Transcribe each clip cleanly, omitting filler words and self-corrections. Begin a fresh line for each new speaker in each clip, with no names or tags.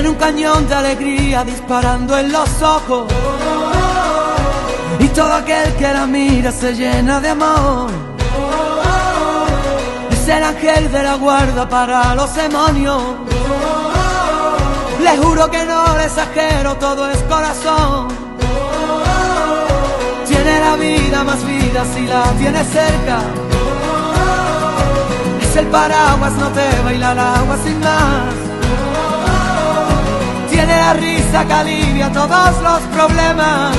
Tiene un cañón de alegría disparando en los ojos, y todo aquel que la mira se llena de amor. Es el ángel de la guarda para los demonios. Le juro que no le exagero, todo es corazón. Tiene la vida más vida si la tiene cerca. Es el paraguas, no te baila el agua sin más. Tiene la risa que alivia todos los problemas.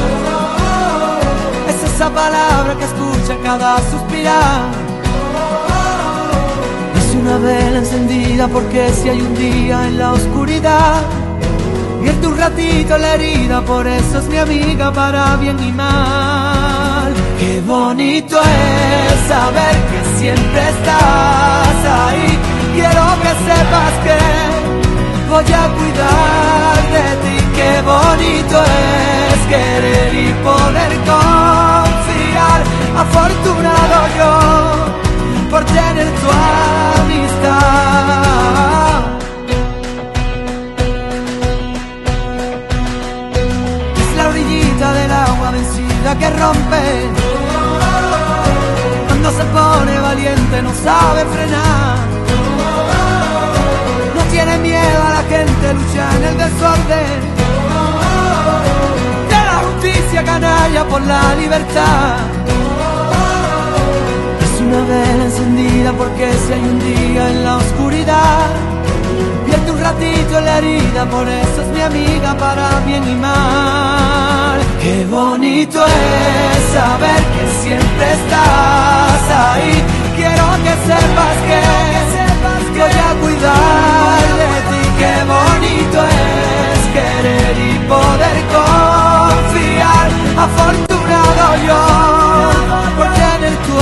Es esa palabra que escucha cada suspirar. Es una vela encendida porque si hay un día en la oscuridad, vierte un ratito la herida, por eso es mi amiga para bien y mal. Qué bonito es saber que siempre estás ahí. Quiero que sepas que voy a cuidar de ti. Qué bonito es querer y poder confiar. Afortunado yo por tener tu amistad. Es la orillita del agua vencida que rompe. Cuando se pone valiente no sabe frenar. No tiene miedo a la gente, lucha en el desorden. De la justicia canalla por la libertad. Es una vela encendida porque si hay un día en la oscuridad, vierte un ratito en la herida, por eso es mi amiga para bien y mal. Qué bonito es saber que siempre estás ahí. Quiero que sepas que voy a cuidar de ti. Qué bonito es querer y poder confiar. Afortunado yo por tener tu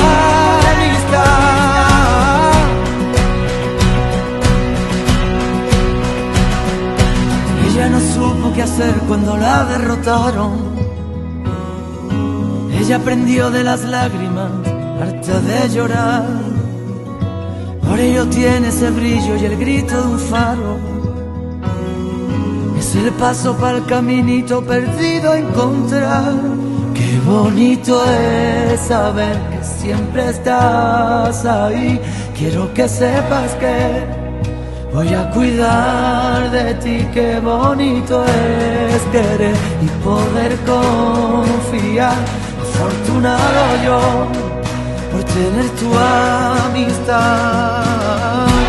amistad. Ella no supo qué hacer cuando la derrotaron. Ella aprendió de las lágrimas, harta de llorar. Por ello tiene ese brillo y el grito de un faro. Es el paso para el caminito perdido a encontrar. Qué bonito es saber que siempre estás ahí. Quiero que sepas que voy a cuidar de ti. Qué bonito es querer y poder confiar. Afortunado yo por tener tu amistad.